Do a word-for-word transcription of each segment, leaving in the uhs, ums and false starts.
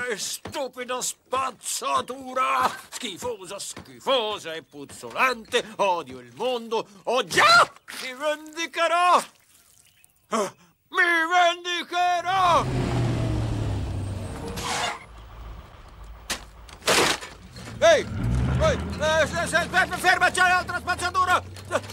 Che stupida spazzatura! Schifosa, schifosa e puzzolente. Odio il mondo. Oh già! Mi vendicherò! Ah, mi vendicherò! Ehi! Ehi! Eh, se, se, ferma, c'è l'altra spazzatura!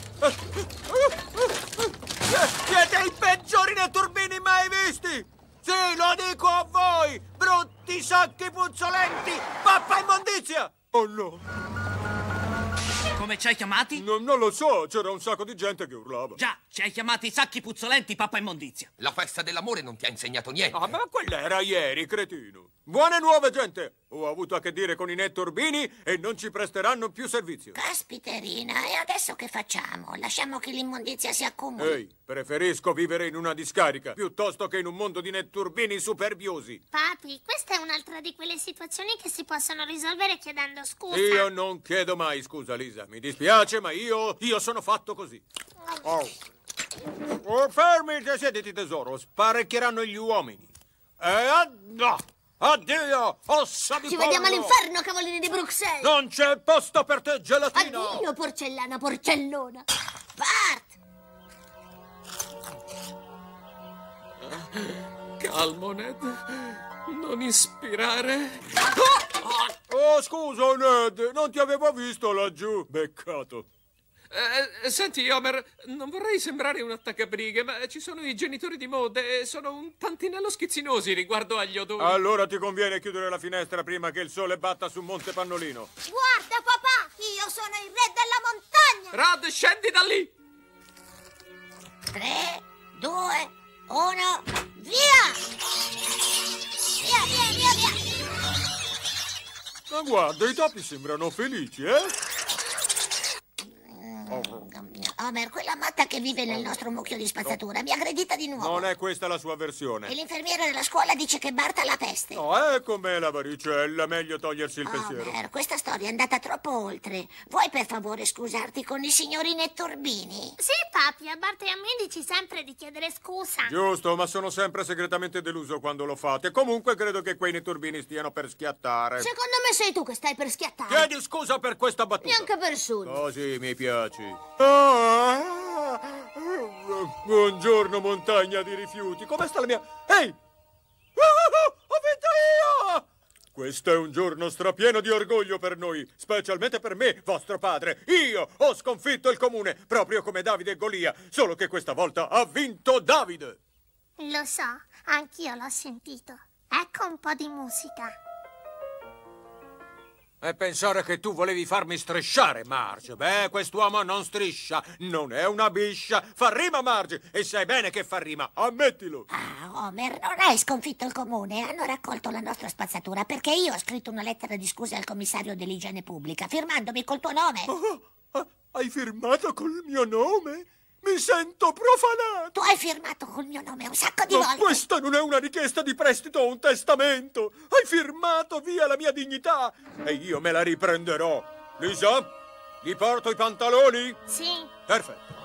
Siete i peggiori netturbini mai visti! Sì, lo dico a voi! Brutti sacchi puzzolenti! Pappa immondizia! Oh no! Come ci hai chiamati? No, non lo so, c'era un sacco di gente che urlava. Già, ci hai chiamati sacchi puzzolenti, pappa immondizia. La festa dell'amore non ti ha insegnato niente. Ah, ma quella era ieri, cretino. Buone nuove, gente! Ho avuto a che dire con i netturbini e non ci presteranno più servizio. Caspiterina, e adesso che facciamo? Lasciamo che l'immondizia si accumuli? Ehi, preferisco vivere in una discarica piuttosto che in un mondo di netturbini superbiosi. Papi, questa è un'altra di quelle situazioni che si possono risolvere chiedendo scusa. Io non chiedo mai scusa, Lisa. Mi dispiace, ma io, io sono fatto così. Oh. Oh, fermi, sediti, tesoro. Sparecchieranno gli uomini. E addio! Addio, ossa di Ci pollo! vediamo all'inferno, cavolini di Bruxelles! Non c'è posto per te, gelatina! Addio, porcellana, porcellona! Bart! Calmo, Ned. Non ispirare. Oh, scusa, Ned, non ti avevo visto laggiù. Beccato. Eh, senti, Homer, non vorrei sembrare un attaccabrighe, ma ci sono i genitori di Maud e sono un tantinello schizzinosi riguardo agli odori. Allora ti conviene chiudere la finestra prima che il sole batta su Monte Pannolino. Guarda, papà, io sono il re della montagna! Rod, scendi da lì! Tre, due, uno, via! Via, via, via, via! Ma guarda, i topi sembrano felici, eh? Homer, quella matta che vive nel nostro mucchio di spazzatura mi ha aggredita di nuovo. Non è questa la sua versione. E l'infermiera della scuola dice che Bart ha la peste. No, è come la varicella, meglio togliersi il pensiero. Homer, questa storia è andata troppo oltre. Vuoi per favore scusarti con i signori netturbini? Sì, papi, a Bart e a me dici sempre di chiedere scusa. Giusto, ma sono sempre segretamente deluso quando lo fate. Comunque credo che quei netturbini stiano per schiattare. Secondo me sei tu che stai per schiattare. Chiedi scusa per questa battuta. Neanche per sogno. Così mi piaci. Ah! Buongiorno, montagna di rifiuti. Come sta la mia... Ehi! Ah, ho vinto io! Questo è un giorno strapieno di orgoglio per noi, specialmente per me, vostro padre. Io ho sconfitto il comune, proprio come Davide e Golia, solo che questa volta ha vinto Davide. Lo so, anch'io l'ho sentito. Ecco un po' di musica. E pensare che tu volevi farmi strisciare, Marge. Beh, quest'uomo non striscia, non è una biscia. Fa rima, Marge, e sai bene che fa rima, ammettilo. Ah, Homer, non hai sconfitto il comune. Hanno raccolto la nostra spazzatura perché io ho scritto una lettera di scuse al commissario dell'igiene pubblica, firmandomi col tuo nome. Oh, hai firmato col mio nome? Mi sento profanato! Tu hai firmato col mio nome un sacco di Ma volte! questa non è una richiesta di prestito o un testamento! Hai firmato via la mia dignità! E io me la riprenderò! Lisa, gli porto i pantaloni? Sì. Perfetto.